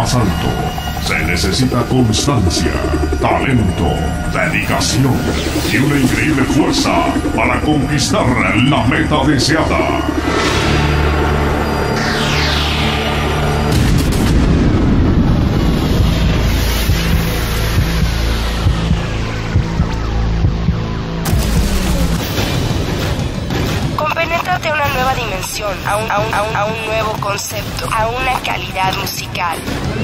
más alto, se necesita constancia, talento, dedicación y una increíble fuerza para conquistar la meta deseada. Compenétrate a una nueva dimensión, a un nuevo concepto, a una calidad musical.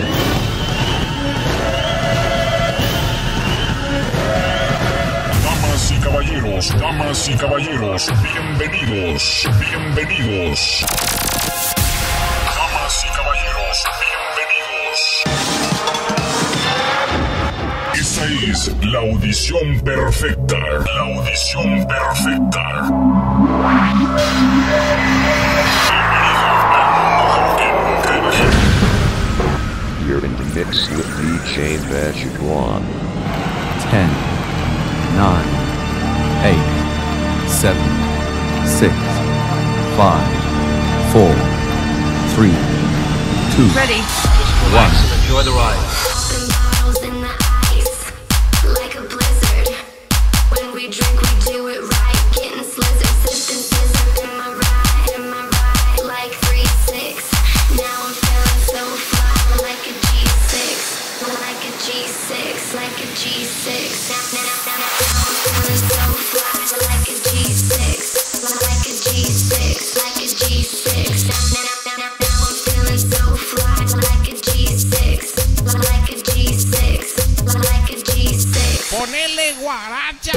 Damas y caballeros, bienvenidos. Damas y caballeros, bienvenidos. Esa es la audición perfecta. You're in the mix with DJ Vashiguan. 10, 9, 8, 7, 6, 5, 4, 3, 2, Ready. 1. Enjoy the ride. Bottles in the ice, like a blizzard. When we drink, we do it right. Getting slizzard, sipping scissor in my ride, like 3-6. Now I'm feeling so fly, like a G6, like a G6, like a G6. Now I'm feeling so fly, like a G6, like a G6, like a G6. Now I'm feeling so fly, like a G6, like a G6, like a G6. Ponele guaracha.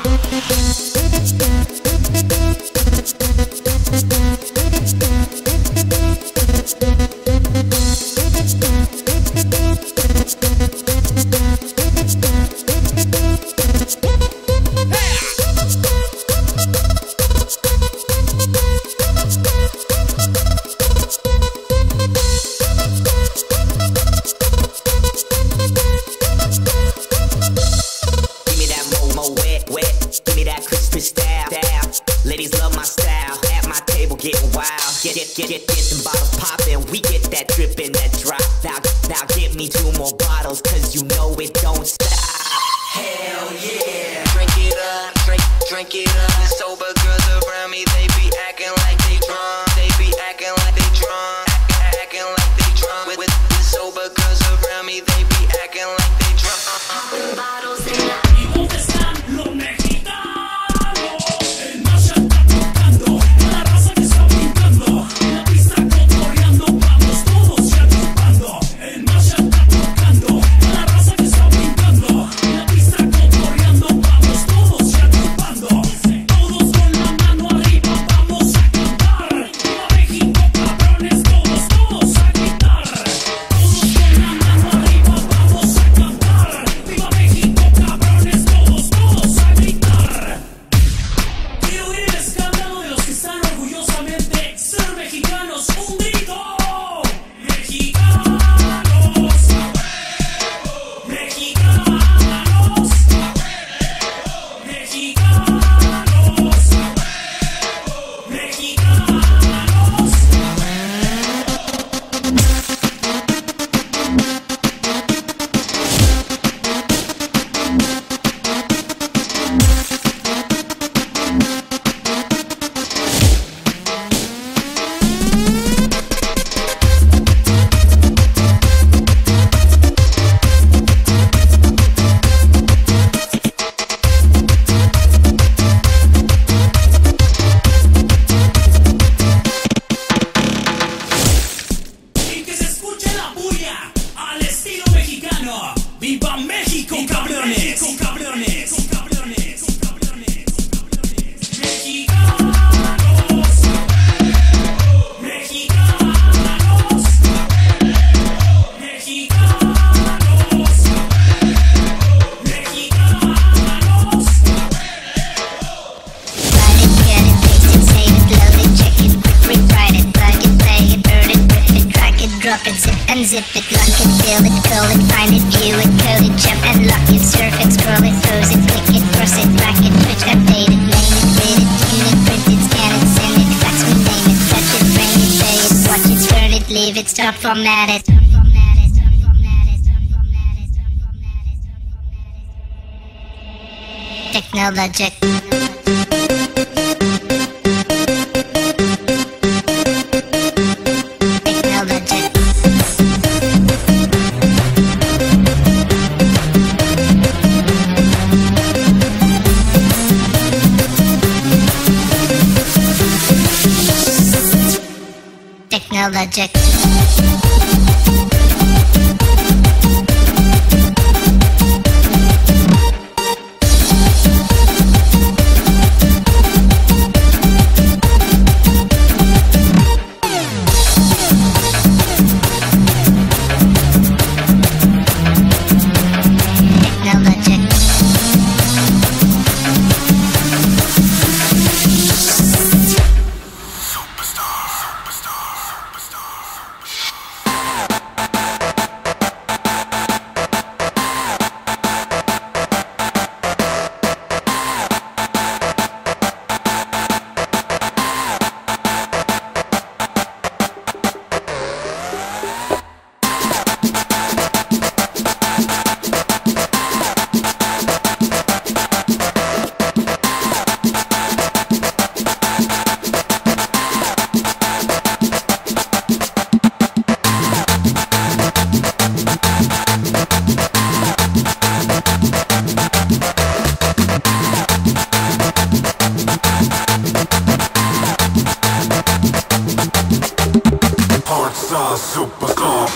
Give me that mo wet. Give me that Christmas style. Ladies love my style. At my table getting wild. Get them bottles poppin'. We get that drip and that drop. Now give me 2 more bottles, 'cause you know it don't stop. Hell yeah. Drink it up, drink it up. The sober girls around me, they be acting like they drunk. They be acting like they drunk. Acting like they drunk. With the sober girls around me, they be acting like they drunk. Bottles in the ¿Y dónde están los mexicanos? El Masha está tocando, la raza que está brincando, en la pista cotorreando, vamos todos ya chupando. El Masha está tocando, la raza que está brincando, en la pista cotorreando, vamos todos ya chupando. Todos con la mano arriba, vamos a cantar. Viva México, cabrones, todos a gritar. Todos con la mano arriba, vamos a cantar. Viva México, cabrones, todos a gritar. Quiero oír el escándalo de los que están orgullosamente ser mexicanos. ¡Un grito! ¡Mexicanos! ¡A huevo! ¡Mexicanos! ¡A huevo! ¡Mexicanos! ¡A huevo! Y que se escuche la bulla al estilo mexicano. ¡Viva México, cabrones! ¡Mexicanos! Ride it, get it, taste it, save it, load it, check it, quick, rewrite it, plug it, play it, burn it, rip it, drag it, drop it, zip and zip it, lock it, fill it, call it, find it, view it, code it, jump and lock it, surf it, scroll it, pose it, click it, cross it, back it, switch, update it, name it, read it, tune it, print it, scan it, send it, fax, rename it, touch it, bring it, pay it, watch it, turn it, leave it, stop, format it. Technologic. Technologic. Superstar.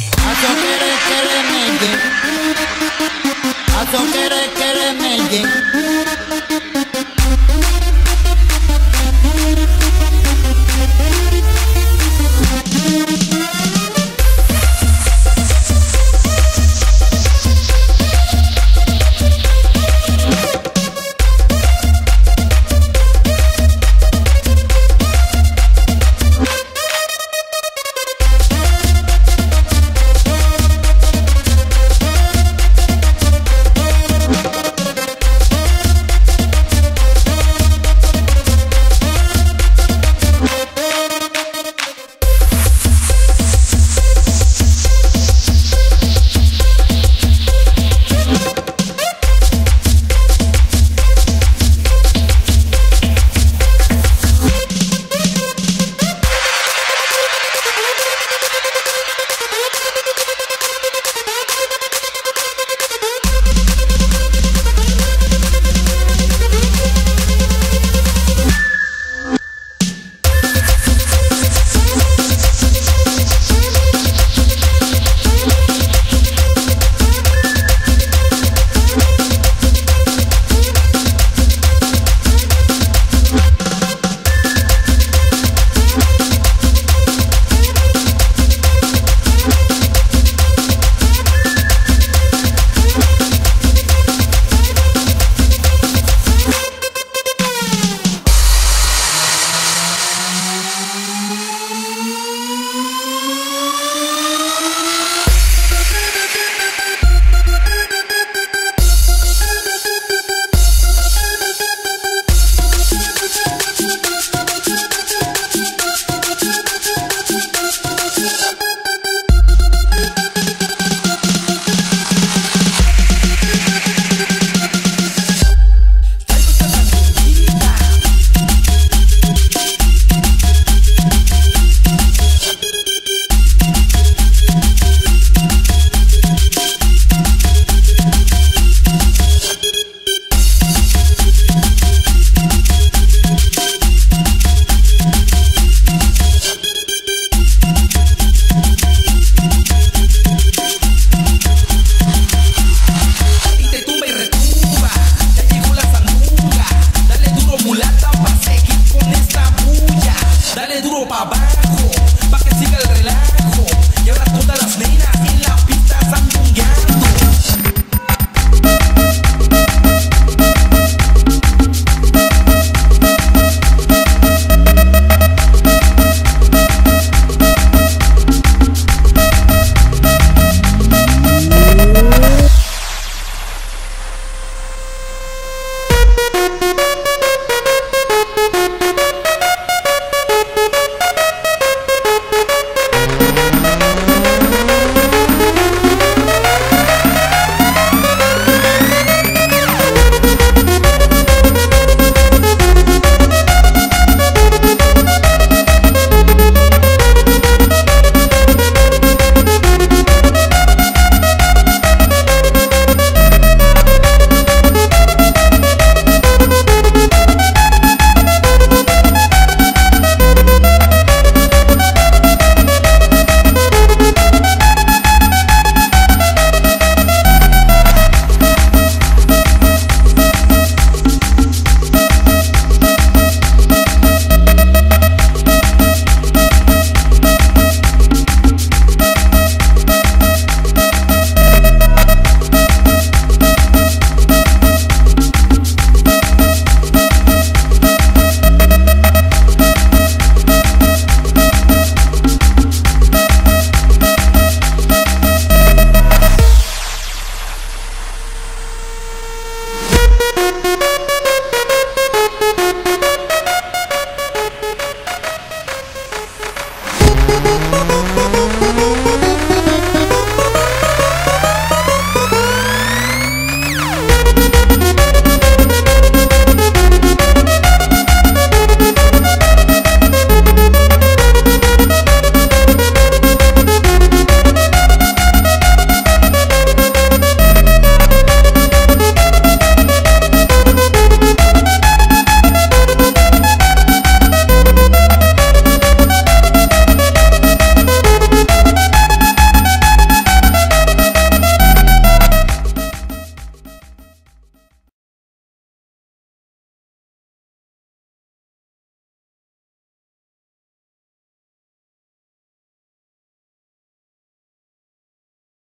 I don't get it,